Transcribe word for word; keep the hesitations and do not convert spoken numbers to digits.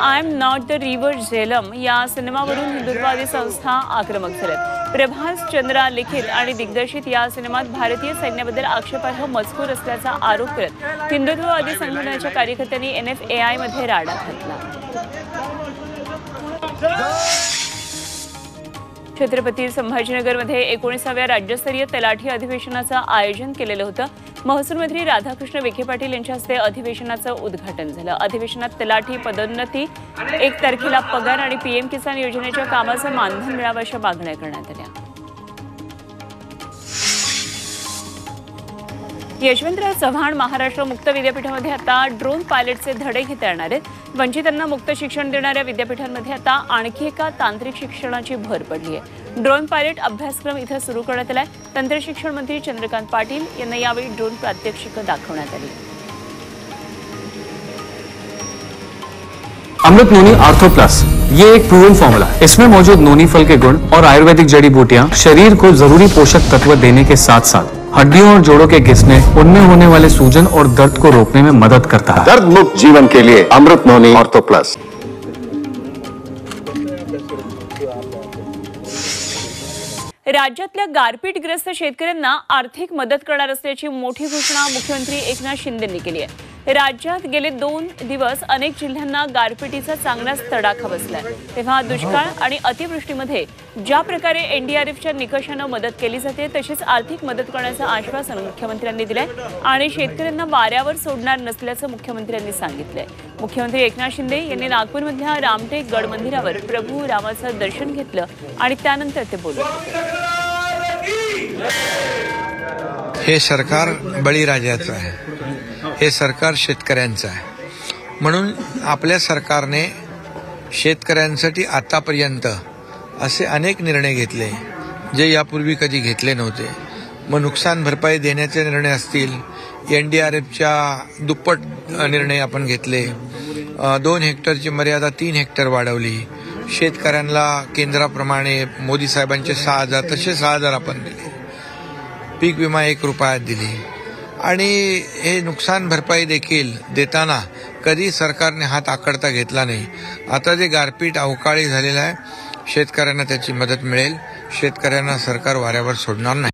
I am not the river Jhelum या सिनेमावरून हिंदुत्ववादी संस्था आक्रमक झाल्यात। प्रभास चंद्रा लिखित आणि दिग्दर्शित या सिनेमात भारतीय सैन्याबद्दल आक्षेपार्ह मजकूर असल्याचा आरोप करत हिंदुत्ववादी संघटनेच्या कार्यकर्त्यांनी एन एफ ए आय मध्ये राडा घातला। छत्रपती संभाजीनगरमध्ये एकोणीसाव्या राज्यस्तरीय तलाठी अधिवेशनाचं आयोजन केलेलं होतं। महसूल मंत्री राधाकृष्ण विखे पाटील यांच्या हस्ते अधिवेशनाचं उद्घाटन झालं। अधिवेशनात तलाठी पदोन्नती, एक तारखेला पगार आणि पीएम किसान योजनेच्या कामाचं मानधन मिळावं अशा मागण्या करण्यात आल्या। यशवंतराव चव्हाण महाराष्ट्र मुक्त विद्यापीठामध्ये आता ड्रोन पायलटचे धडे घेता येणार आहेत। वंचितांना मुक्त शिक्षण देणाऱ्या विद्यापीठांमध्ये आता आणखी एका तांत्रिक शिक्षणाची भर पडली आहे। ड्रोन पायलट अभ्यासक्रम इथं सुरू करण्यात आलाय। तंत्रशिक्षण मंत्री चंद्रकांत पाटील यांना यावेळी ड्रोन प्रात्यक्षिकं दाखवण्यात आली। अमृत नोनी आर्थो प्लस ये एक प्रूवन फॉर्मूला है। इसमें मौजूद नोनी फल के गुण और आयुर्वेदिक जड़ी बूटियां शरीर को जरूरी पोषक तत्व देने के साथ साथ हड्डियों और जोड़ों के घिसने, उनमें होने वाले सूजन और दर्द को रोकने में मदद करता है। दर्द मुक्त जीवन के लिए अमृत नोनी आर्थो प्लस। राज्यातल्या गारपीटग्रस्त शेतकऱ्यांना आर्थिक मदत करणार असल्याची मोठी घोषणा मुख्यमंत्री एकनाथ शिंदे यांनी केली आहे। राज्यात गेले दोन दिवस अनेक जिल्ह्यांना गारपिटीचा चांगलाच तडाखा बसलाय। तेव्हा दुष्काळ आणि अतिवृष्टीमध्ये ज्या प्रकारे एनडीआरएफच्या निकषानं मदत केली जाते तशीच आर्थिक मदत करण्याचं आश्वासन मुख्यमंत्र्यांनी दिलंय आणि शेतकऱ्यांना वाऱ्यावर सोडणार नसल्याचं मुख्यमंत्र्यांनी सांगितलंय। मुख्यमंत्री एकनाथ शिंदे यांनी नागपूरमधल्या रामटेक गड मंदिरावर प्रभू रामाचं दर्शन घेतलं आणि त्यानंतर ते बोलत होते। हे सरकार बळीराजाचं आहे, हे सरकार शेतकऱ्यांचं आहे। म्हणून आपल्या सरकारने शेतकऱ्यांसाठी आतापर्यंत असे अनेक निर्णय घेतले जे यापूर्वी कधी घेतले नव्हते। मग नुकसान भरपाई देण्याचे निर्णय असतील, एनडीआरएफच्या दुप्पट निर्णय आपण घेतले, दोन हेक्टरची मर्यादा तीन हेक्टर वाढवली, शेतकऱ्यांना केंद्राप्रमाणे मोदी साहेबांचे सहा हजार तसे सहा हजार आपण दिले, पीक विमा एक रुपयात दिली आणि हे नुकसान भरपाई देखील देताना कधी सरकारने हात आकडता घेतला नाही। आता जे गारपीट अवकाळी झालेलं आहे, शेतकऱ्यांना त्याची मदत मिळेल। शेतकऱ्यांना सरकार वाऱ्यावर सोडणार नाही।